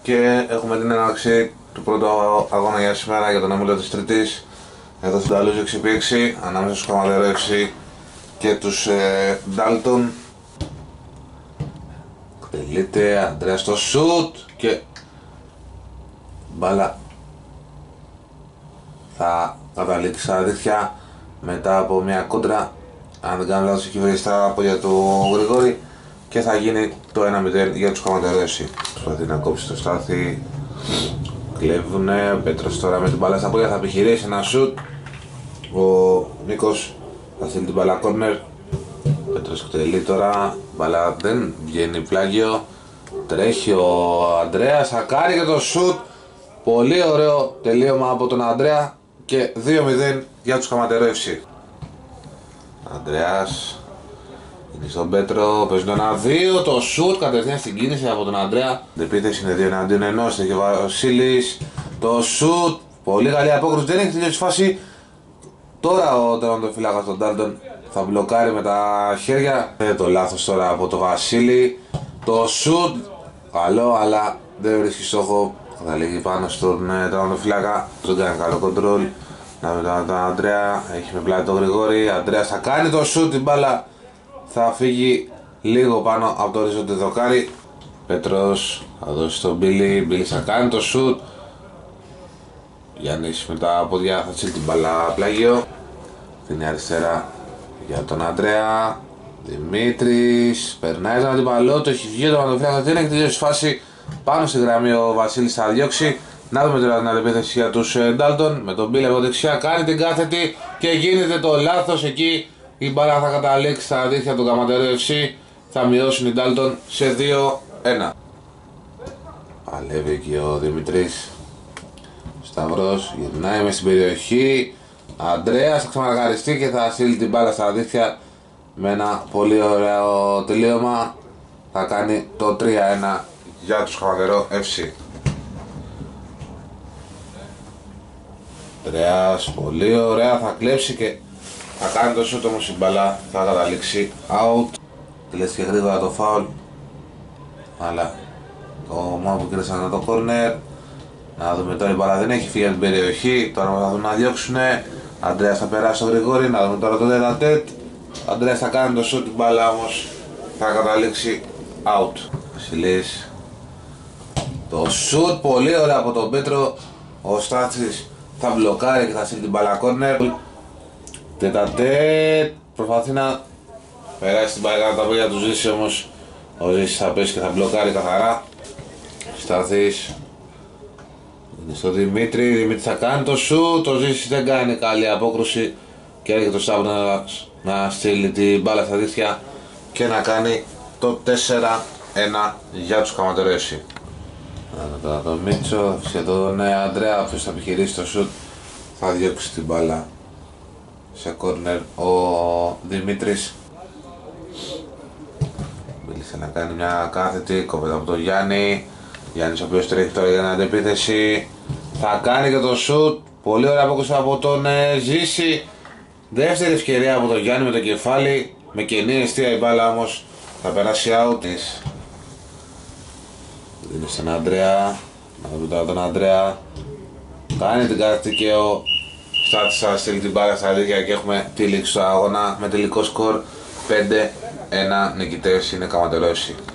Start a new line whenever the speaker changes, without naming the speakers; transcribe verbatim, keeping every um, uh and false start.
Και έχουμε την έναρξη του πρώτου αγώνα για σήμερα για τον όμιλο της Τρίτης εδώ στην Ταλούζη έξι επί έξι ανάμεσα στους Καματερό εφ σι και τους ε, Dalton. Εκτελείται, Ανδρέας στο σουτ και μπάλα θα καταλήξει στα δίχτυα μετά από μια κόντρα. Αν δεν κάνω λάθος, έχει βρει στα πόδια του Γρηγόρη και θα γίνει το ένα μηδέν για τους Καματερό εφ σι. Προσπαθεί να κόψει το Στάθη, κλέβουνε, ο Πέτρος τώρα με την μπάλα στα πόδια θα επιχειρήσει ένα σουτ. Ο Νίκος θα στείλει την μπάλα κόρνερ, ο Πέτρος εκτελεί τώρα, μπάλα δεν βγαίνει πλάγιο, τρέχει ο Ανδρέας, θα κάνει και το σουτ. Πολύ ωραίο τελείωμα από τον Ανδρέα και δύο μηδέν για τους Καματερό εφ σι. Ανδρέας είναι στον Πέτρο, παίζει το ένα δύο, το σουτ κατευθείαν στην κίνηση από τον Ανδρέα. Την επίθεση είναι δύο εναντίον ενός, έχει ο Βασίλης, το σουτ, πολύ καλή απόκριση, δεν έχει τελειώσει φάση. Τώρα ο τερματοφύλακας των Dalton θα μπλοκάρει με τα χέρια. Ε, το λάθος τώρα από τον Βασίλη, το σουτ, καλό αλλά δεν βρίσκει στόχο. Θα λύγει πάνω στον ε, τερματοφύλακα, δεν κάνει καλό κοντρόλ. Να με τον Ανδρέα, έχει με πλάτη τον Γρηγόρη, Ανδρέας θα κάνει το σουτ, την μπάλα θα φύγει λίγο πάνω από το οριζόντι δοκάρι. Πέτρος θα δώσει τον Μπίλι, Μπίλι θα κάνει το σουτ. Γιάννης με τα πόδια θα τσίλει την μπάλα πλάγιο. Την αριστερά για τον Ανδρέα. Δημήτρης, περνάει έναν αντιπαλό, το έχει βγει το τερματοφύλακα, δεν έχει τελειώσει φάση. Πάνω στη γραμμή ο Βασίλης θα διώξει. Να δούμε τώρα την αντεπίθεση για τους Dalton. Με τον Μπίλι από δεξιά κάνει την κάθετη και γίνεται το λάθος εκεί. Η μπάλα θα καταλήξει στα δίχτυα του Καματερό εφ σι. Θα μειώσουν οι Dalton σε δύο ένα. Παλεύει και ο Δημητρής. Σταυρός γυρνάει μες στην περιοχή. Ανδρέας θα ξαναργαριστεί και θα στείλει την μπάλα στα δίχτυα με ένα πολύ ωραίο τελείωμα. Θα κάνει το τρία ένα για τους Καματερό εφ σι. Ανδρέας πολύ ωραία, θα κλέψει και θα κάνει το σούτ, όμως η μπάλα θα καταλήξει out. Τελέστηκε γρήγορα το φάουλ, αλλά το μόνο που κρίσανε το corner. Να δούμε τώρα, η μπάλα δεν έχει φύγει από την περιοχή, τώρα θα δουν να διώξουνε. Ανδρέας θα περάσει στο Γρηγόρη, να δούμε τώρα το τέτα-τέτ. Ανδρέας θα κάνει το σούτ, η μπάλα όμως θα καταλήξει out. Βασιλής, το σούτ πολύ ωραία από τον Πέτρο. Ο Στάθης θα μπλοκάρει και θα στείλει την μπάλα corner. Τέτα-τέτ, προσπαθεί να περάσει την μπάλα τα πόδια του Ζήση, όμως ο Ζήσης θα πέσει και θα μπλοκάρει καθαρά. Σταθής είναι στο Δημήτρη, Δημήτρη θα κάνει το σουτ, ο Ζήσης δεν κάνει καλή απόκρουση και έρχεται το Σταύρος να, να στείλει την μπάλα στα δίχτυα και να κάνει το τέσσερα ένα για τους Καματερό εφ σι. Τώρα τον Μίτσο, σχεδόν ναι, Ανδρέα, αυτός θα επιχειρήσει το σουτ, θα διώξει την μπάλα σε κόρνερ ο Δημήτρης. Μίλησε να κάνει μια κάθετη, κόβεται από τον Γιάννη. Γιάννης ο οποίος τρέχει τώρα για την αντεπίθεση, θα κάνει και το σουτ, πολύ ωραία απόκριση από τον ε, Ζήση. Δεύτερη ευκαιρία από τον Γιάννη με το κεφάλι, με κενή αιστεία η μπάλα όμως θα περάσει out. Δίνει στον Ανδρέα, να δούμε τώρα τον Ανδρέα, κάνει την κάθετη και ο Στάθης θα στείλει την μπάλα στα δίχτυα και έχουμε τη λήξη του αγώνα με τελικό σκορ πέντε ένα. Νικητές είναι Καματερό εφ σι.